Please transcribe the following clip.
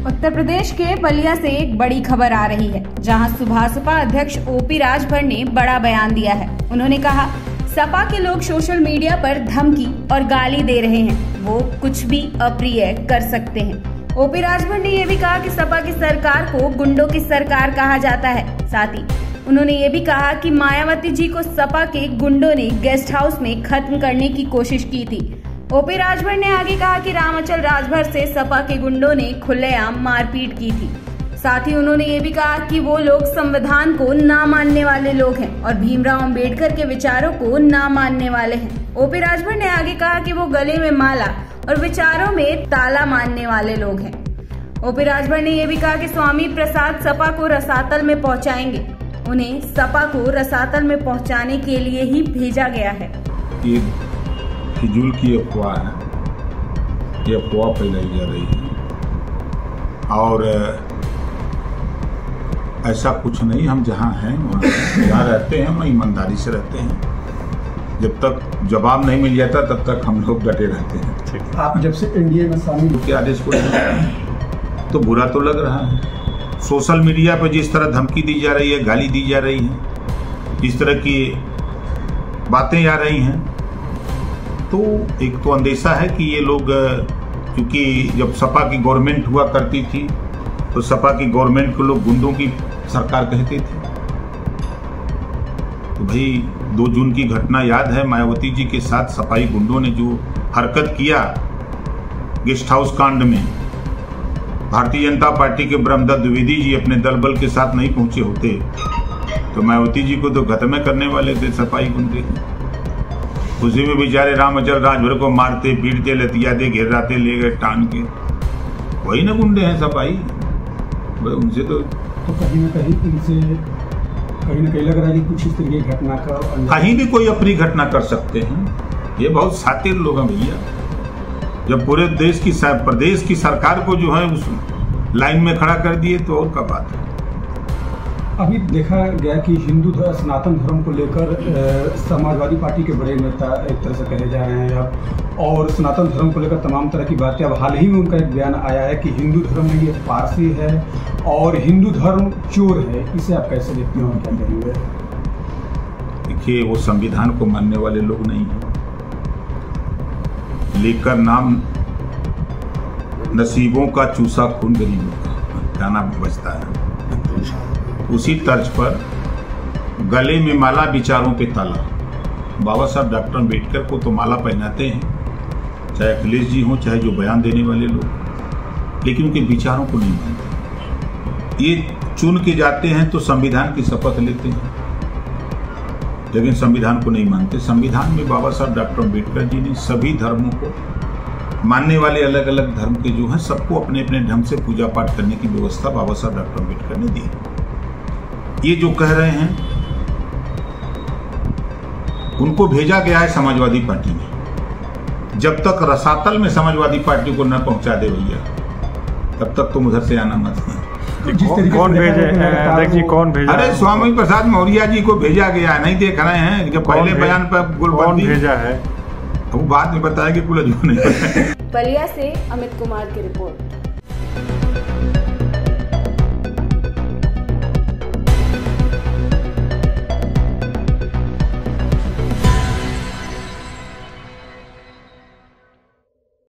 उत्तर प्रदेश के बलिया से एक बड़ी खबर आ रही है, जहां सुबह सपा अध्यक्ष ओपी राजभर ने बड़ा बयान दिया है। उन्होंने कहा, सपा के लोग सोशल मीडिया पर धमकी और गाली दे रहे हैं, वो कुछ भी अप्रिय कर सकते हैं। ओपी राजभर ने यह भी कहा कि सपा की सरकार को गुंडों की सरकार कहा जाता है। साथ ही उन्होंने ये भी कहा कि मायावती जी को सपा के गुंडों ने गेस्ट हाउस में खत्म करने की कोशिश की थी। ओपी राजभर ने आगे कहा कि रामचल राजभर से सपा के गुंडों ने खुलेआम मारपीट की थी। साथ ही उन्होंने ये भी कहा कि वो लोग संविधान को ना मानने वाले लोग हैं और भीमराव अंबेडकर के विचारों को ना मानने वाले हैं। ओपी राजभर ने आगे कहा कि वो गले में माला और विचारों में ताला मानने वाले लोग हैं। ओपी राजभर ने यह भी कहा कि स्वामी प्रसाद सपा को रसातल में पहुंचाएंगे। उन्हें सपा को रसातल में पहुंचाने के लिए ही भेजा गया है। ये फिजूल की अफवाह है, ये अफवाह फैलाई जा रही है और ऐसा कुछ नहीं। हम जहाँ हैं जहाँ रहते हैं वहाँ ईमानदारी से रहते हैं। जब तक जवाब नहीं मिल जाता तब तक हम लोग डटे रहते हैं। आप जब से एनडीए में शामिल के आदेश को तो बुरा तो लग रहा है। सोशल मीडिया पर जिस तरह धमकी दी जा रही है, गाली दी जा रही है, इस तरह की बातें आ रही हैं, तो एक तो अंदेशा है कि ये लोग, क्योंकि जब सपा की गवर्नमेंट हुआ करती थी तो सपा की गवर्नमेंट को लोग गुंडों की सरकार कहते थे। तो भाई 2 जून की घटना याद है, मायावती जी के साथ सपाई गुंडों ने जो हरकत किया गेस्ट हाउस कांड में, भारतीय जनता पार्टी के ब्रह्मदत्त द्विवेदी जी अपने दल बल के साथ नहीं पहुंचे होते तो मायावती जी को तो खत्म करने वाले थे सपाई गुंडे। उसी में बेचारे रामचल राजभर को मारते पीटते लतियाते घेराते ले गए टान के, वही ना गुंडे हैं सपाई। उनसे तो कहीं ना कहीं इनसे कहीं ना कहीं लग रहा है कि कुछ इस तरह की घटना का कहीं भी कोई अप्रिय घटना कर सकते हैं। ये बहुत शातिर लोग हैं भैया। जब पूरे देश की प्रदेश की सरकार को जो है उस लाइन में खड़ा कर दिए तो और क्या बात है। अभी देखा गया कि हिंदू सनातन धर्म को लेकर समाजवादी पार्टी के बड़े नेता एक तरह से कहे जा रहे हैं अब, और सनातन धर्म को लेकर तमाम तरह की बातें। अब हाल ही में उनका एक बयान आया है कि हिंदू धर्म में ये पारसी है और हिंदू धर्म चोर है। इसे आप कैसे देखते हो, क्या कहेंगे? देखिए, वो संविधान को मानने वाले लोग नहीं हैं। लेकर नाम नसीबों का चूसा खून गरीबों का गाना बजता है, उसी तर्ज पर गले में माला विचारों पे ताला। बाबा साहब डॉक्टर अम्बेडकर को तो माला पहनाते हैं, चाहे अखिलेश जी हों चाहे जो बयान देने वाले लोग, लेकिन उनके विचारों को नहीं मानते। ये चुन के जाते हैं तो संविधान की शपथ लेते हैं लेकिन संविधान को नहीं मानते। संविधान में बाबा साहब डॉक्टर अम्बेडकर जी ने सभी धर्मों को मानने वाले, अलग अलग धर्म के जो हैं, सबको अपने अपने ढंग से पूजा पाठ करने की व्यवस्था बाबा साहब डॉक्टर अम्बेडकर ने दी। ये जो कह रहे हैं उनको भेजा गया है समाजवादी पार्टी में। जब तक रसातल में समाजवादी पार्टी को न पहुंचा दे भैया, तब तक तुम उधर से आना मत। कौन भेजे? देखिए कौन भेजा? अरे स्वामी प्रसाद मौर्य जी को भेजा गया है, नहीं देख रहे हैं? जब पहले बयान पर गुलबंदी भेजा है, वो बाद में बताया कि कुल नहीं। बलिया से अमित कुमार की रिपोर्ट।